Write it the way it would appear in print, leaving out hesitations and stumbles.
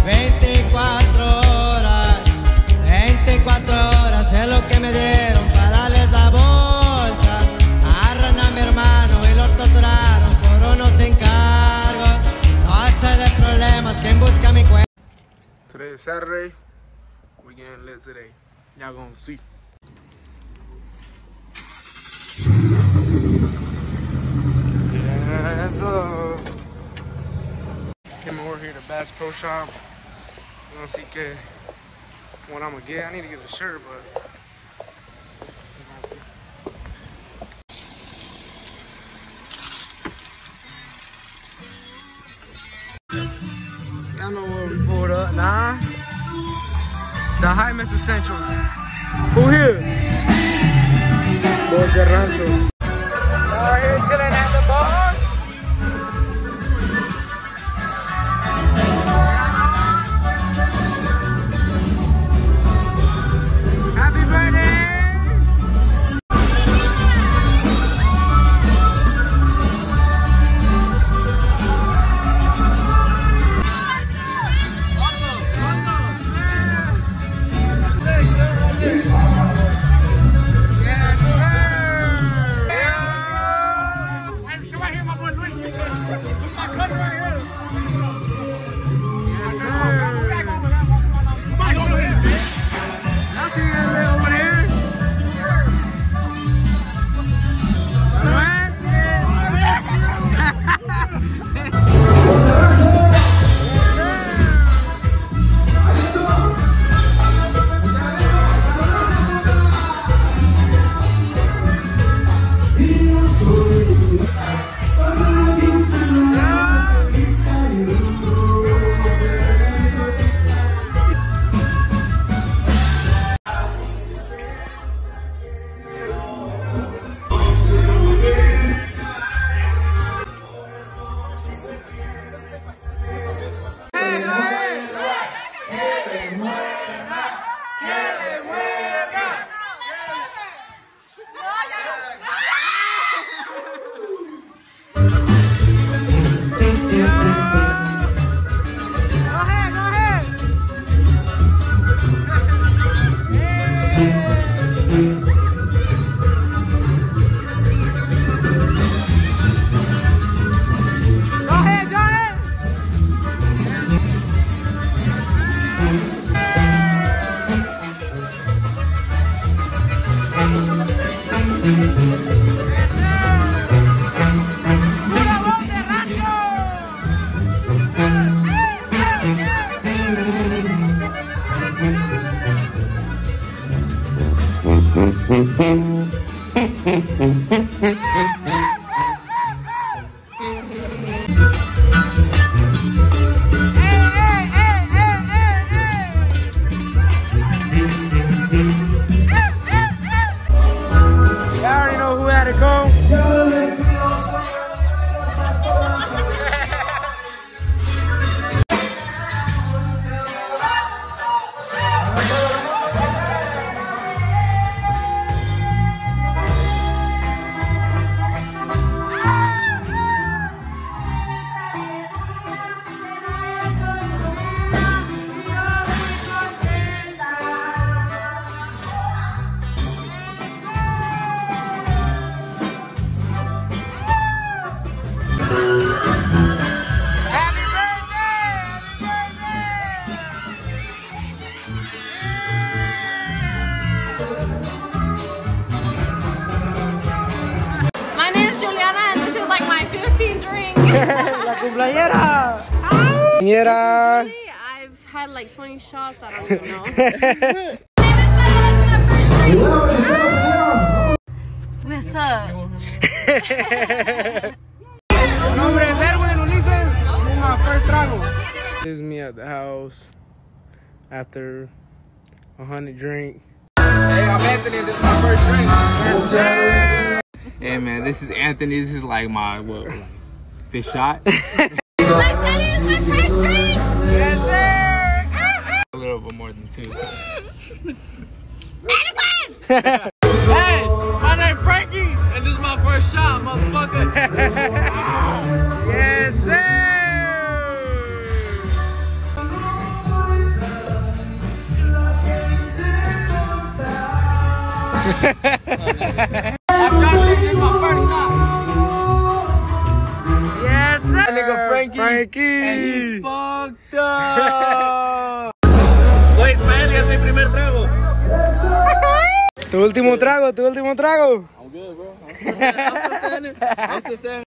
24 horas, 24 horas es lo que me dieron para darles la bolsa. Agarran a mi hermano y lo torturaron por unos encargos. No sé de problemas, quien busca mi cuenta. Today is Saturday. We getting lit today. Y'all gonna see. Yes, came over here to Bass Pro Shop. You gonna see what I'm gonna get. I need to get a shirt, but you gonna see. Y'all know what we pulled up, nah? The Jaime's Essentials. Who here? Boys de Rancho. Y'all here chilling at the bar? Happy birthday! La cumpleañera. I've had like 20 shots, I don't even know. What's up? Nombre es Erwin Ulises. This is my first trago. This is me at the house after 100 drink. Hey, I'm Anthony. This is my first drink. Yes, sir. Hey man, this is Anthony. This is like my fifth shot. Yes, sir. A little bit more than 2. Hey, my name's Frankie, and this is my first shot, motherfucker. Yes, sir. Yes, sir. That nigga Frankie. And he fucked up. Soy Ismael y es mi primer trago. Tu último trago, tu último trago. I'm good, bro. I'm still standing. I'm still standing.